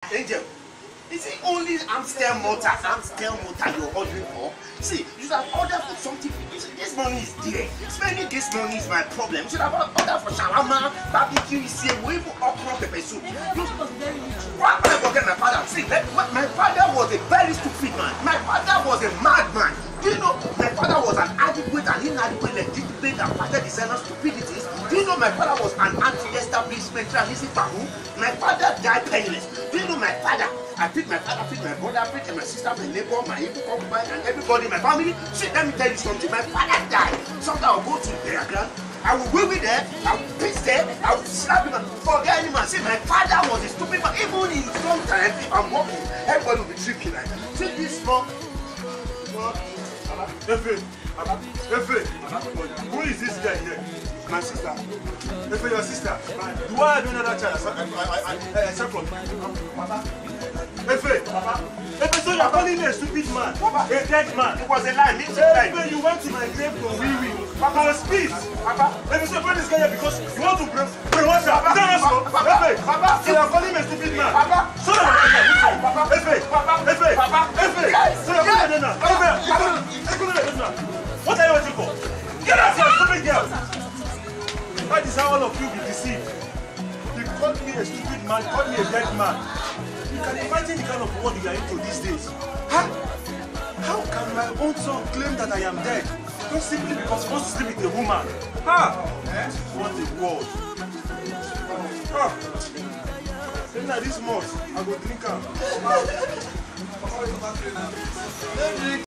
Angel, is it only Amstel Malta you're ordering for? See, you should have ordered for something. This money is there. Spending this money is my problem. You should have ordered for shawarma, barbecue, we even okra pepper soup. Why am I forgetting my father? See, my father was a very stupid man. My father was a madman. Do you know my father was an adequate and inadequate legitimate and father designer stupidities? Do you know my father was an anti-establishment traditionalist fahu? My father died penniless. Do you know my father? I picked my father, picked my brother, picked my sister, my neighbor, my evil concubine, and everybody in my family. See, let me tell you something. My father died. Sometimes I'll go to their ground. I will wave it there, I will piss there, I will slap him and forget him and say my father was a stupid man. Even in sometimes if I'm walking, everybody will be tripping like that. See this small. Efe, who is this guy here? My sister. Efe, your sister. Why are you doing that child? Except from Papa. Efe, so you're calling me a stupid man? Papa. A dead man? It was a lie. Efe, you went to my grave to wee. Papa, speak. Papa. Efe, so you brought this guy here because you want to bring what's up? Is that not so? Efe, Papa. So you're calling me a stupid man? Papa. So you're Papa. Efe. So you're calling me now. Efe. What are you waiting for? Get out here, stupid girl! That is how all of you be deceived. You called me a stupid man, called me a dead man. You can imagine the kind of world you are into these days. Huh? How can my own son claim that I am dead? Just simply because he wants to sleep with a woman. Huh? What a world. Huh? Then this month, I go drink am.